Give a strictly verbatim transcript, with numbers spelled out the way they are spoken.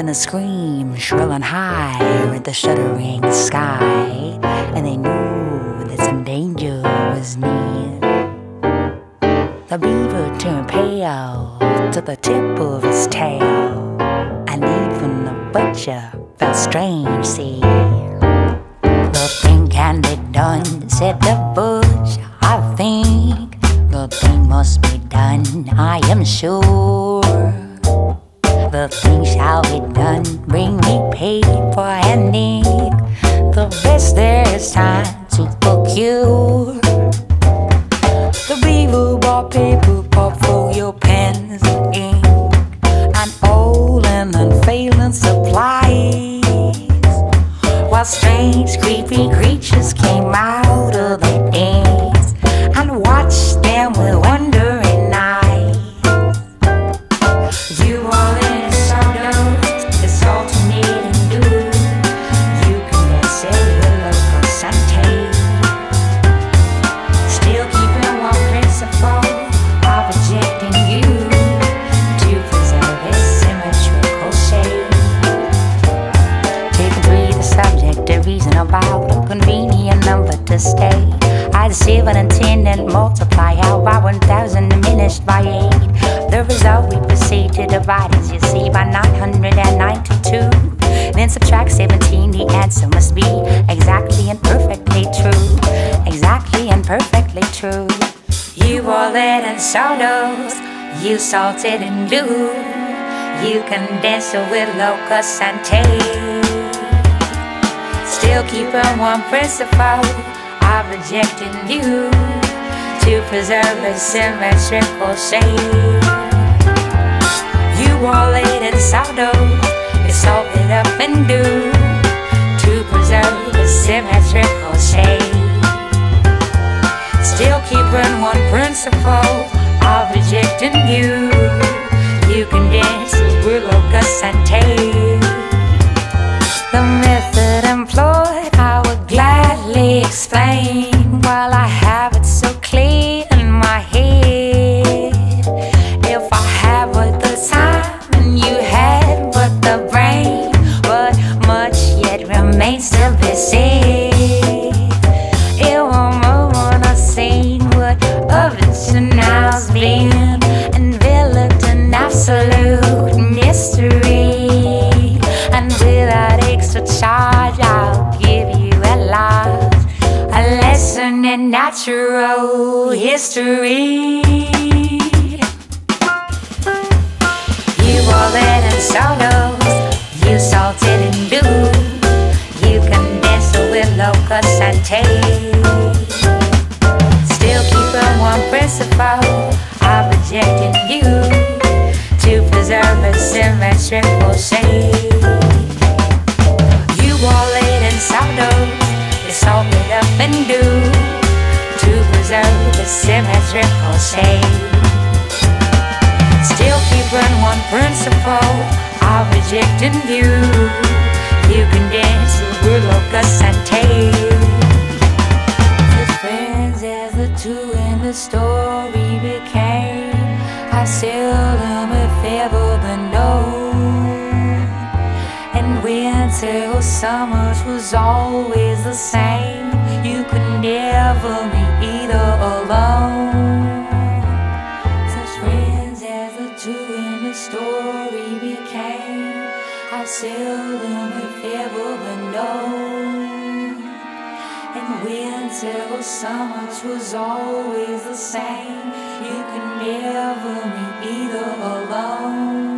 Then a scream, shrill and high, rent the shuddering sky, and they knew that some danger was near. The beaver turned pale to the tip of his tail, and even the butcher felt strange, see. The thing can be done, said the bush. I think the thing must be done, I am sure. The thing shall be done, bring me paper and ink. The best there is time to procure. The beaver bought paper, portfolio, pens, and ink, and old and unfailing supplies, while strange, creepy creatures came out of the ends and watched them with wondering eyes. You all in sawdust, it's alternating blue. You can dance it with local Sante, still keeping one principle of rejecting you to preserve its symmetrical shape. Taking three the subject, a reason about a convenient number to stay. Add seven and ten and multiply out by one thousand diminished by eight. The result we proceed to divide, as you see, by nine hundred ninety-two. Then subtract seventeen, the answer must be exactly and perfectly true. Exactly and perfectly true. You all that and sawdust, you salted and blue. You can dance with locust and tape, still keeping one principle of rejecting you to preserve a symmetrical shape. You all laid in sawdust, you salt it up and do to preserve a symmetrical shape. Still keeping one principle of rejecting you. You can dance with locust and tape. The method employed I would gladly explain, while I have it so clear in my head. If I had but the time and you had but the brain, but much yet remains to be said. It won't move on a scene what of it now's been enveloped in absolute mystery, and without extra charge I'll give you at last a lesson in natural history. You all that and sawdust, you salted and blue. You can dance with locust and tape, still keeping one principle of rejecting you to preserve a symmetrical shape. You all laid in sawdust, you salt it up and do to preserve a symmetrical shape. Still keeping one principle of rejecting you. You can dance with locust and tape. As friends as the two in the story became, I seldom if ever been known. And winter or summer was always the same. You could never meet either alone. Such friends as the two in the story became, I seldom if ever been known. And winter or summer was always the same. You could never meet either alone.